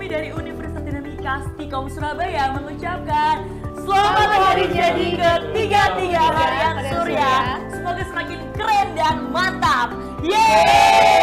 kami dari Universitas Dinamika Stikom Surabaya mengucapkan selamat hari jadi ke-33 Harian Surya. Semoga semakin keren dan mantap. Yeay!